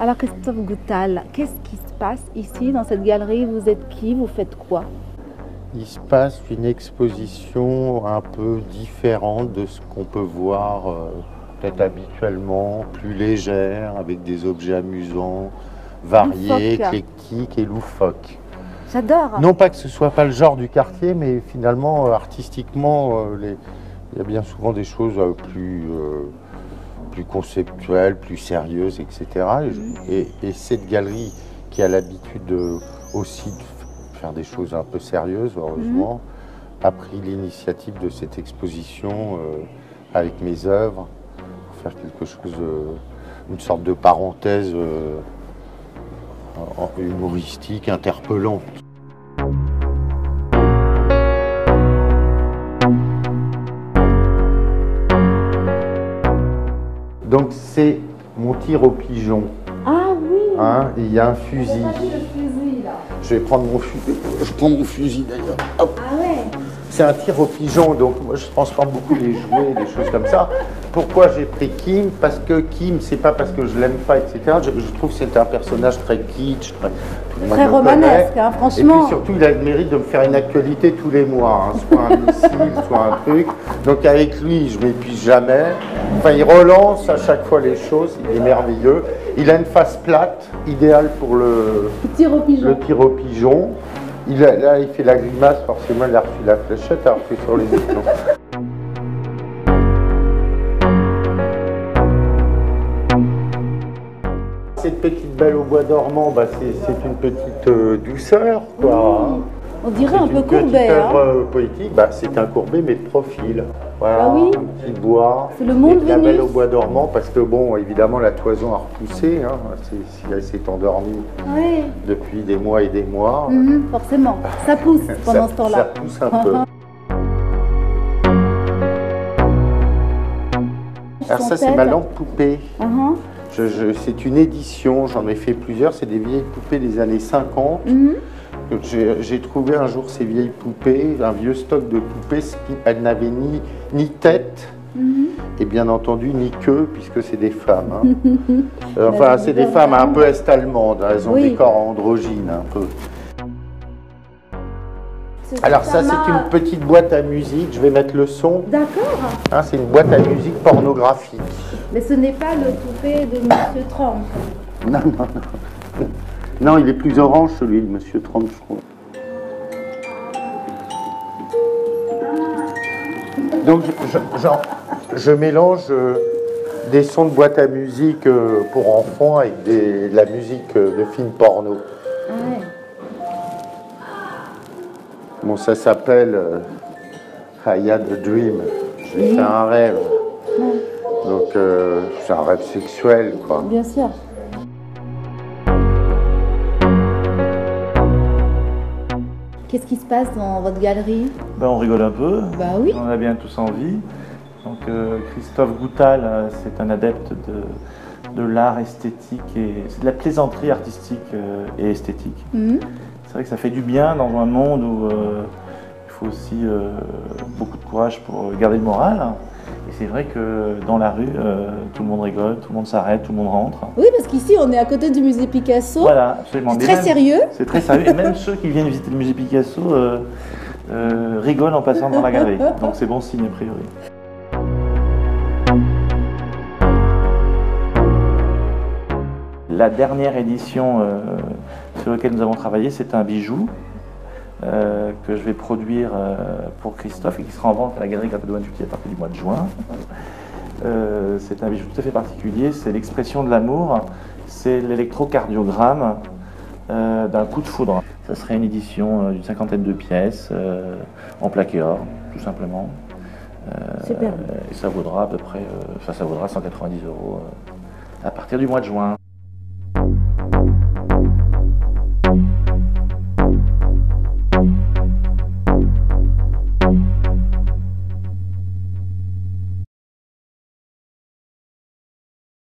Alors Christophe Goutal, qu'est-ce qui se passe ici dans cette galerie? Vous êtes qui? Vous faites quoi? Il se passe une exposition un peu différente de ce qu'on peut voir peut-être habituellement, plus légère, avec des objets amusants, variés, éclectiques et loufoques. J'adore. Non pas que ce soit pas le genre du quartier, mais finalement, artistiquement, il y a bien souvent des choses plus conceptuelles, plus sérieuses, etc. Et cette galerie qui a l'habitude aussi de faire des choses un peu sérieuses, heureusement, a pris l'initiative de cette exposition avec mes œuvres, pour faire quelque chose, une sorte de parenthèse humoristique, interpellante. Donc c'est mon tir au pigeon. Ah oui. Hein, il y a un fusil. Regardez le fusil là. Je vais prendre mon fusil. Je prends mon fusil d'ailleurs. Hop. Ah ouais. C'est un tir au pigeon, donc moi je transforme beaucoup les jouets, des choses comme ça. Pourquoi j'ai pris Kim? Parce que Kim, c'est pas parce que je l'aime pas, etc. Je trouve que c'est un personnage très kitsch, très romanesque, hein, franchement. Et puis surtout, il a le mérite de me faire une actualité tous les mois, hein, soit un missile, soit un truc. Donc avec lui, je m'épuise jamais. Enfin, il relance à chaque fois les choses, il est merveilleux. Il a une face plate, idéale pour le tir au pigeon. Là, il fait la grimace, forcément, il a reçu la fléchette, alors que sur les écrans. Cette petite belle au bois dormant, bah, c'est une petite douceur, quoi. Mmh. On dirait un peu Courbet. C'est une petite œuvre poétique, bah, c'est un Courbet, mais de profil. Voilà, ah oui. un petit bois. C'est le monde la Vénus. belle au bois dormant, parce que, bon, évidemment, la toison a repoussé. Hein, elle s'est endormie depuis des mois et des mois. Forcément, ça pousse pendant ce temps-là. Ça pousse un peu. Alors ça, c'est ma lampe poupée. C'est une édition, j'en ai fait plusieurs, c'est des vieilles poupées des années 50. J'ai trouvé un jour ces vieilles poupées, un vieux stock de poupées, elles n'avaient ni tête, et bien entendu ni queue, puisque c'est des femmes. Hein. Enfin, c'est des femmes un peu est-allemandes, elles ont des corps androgynes un peu. Alors ça, c'est une petite boîte à musique, je vais mettre le son. D'accord. Hein, c'est une boîte à musique pornographique. Mais ce n'est pas le toupet de Monsieur Trump. Non, non, non. Non, il est plus orange celui de Monsieur Trump, je crois. Donc je mélange des sons de boîte à musique pour enfants avec de la musique de films porno. Bon, ça s'appelle I Had a Dream. J'ai fait un rêve. Donc, c'est un rêve sexuel, quoi. Bien sûr. Qu'est-ce qui se passe dans votre galerie? Ben, on rigole un peu. Bah oui. On a bien tous envie. Donc, Christophe Goutal, c'est un adepte de l'art esthétique et c'est de la plaisanterie artistique et esthétique. C'est vrai que ça fait du bien dans un monde où il faut aussi beaucoup de courage pour garder le moral. Et c'est vrai que dans la rue, tout le monde rigole, tout le monde s'arrête, tout le monde rentre. Oui, parce qu'ici, on est à côté du musée Picasso. Voilà, absolument. C'est très sérieux. C'est très sérieux. Et même ceux qui viennent visiter le musée Picasso rigolent en passant dans la galerie. Donc c'est bon signe a priori. La dernière édition sur laquelle nous avons travaillé, c'est un bijou que je vais produire pour Christophe et qui sera en vente à la galerie Grappa-Douane-Tutti à partir du mois de juin. C'est un bijou tout à fait particulier, c'est l'expression de l'amour, c'est l'électrocardiogramme d'un coup de foudre. Ça serait une édition d'une 50aine de pièces en plaqué or, tout simplement. Super. Et ça vaudra à peu près, ça vaudra 190 € à partir du mois de juin.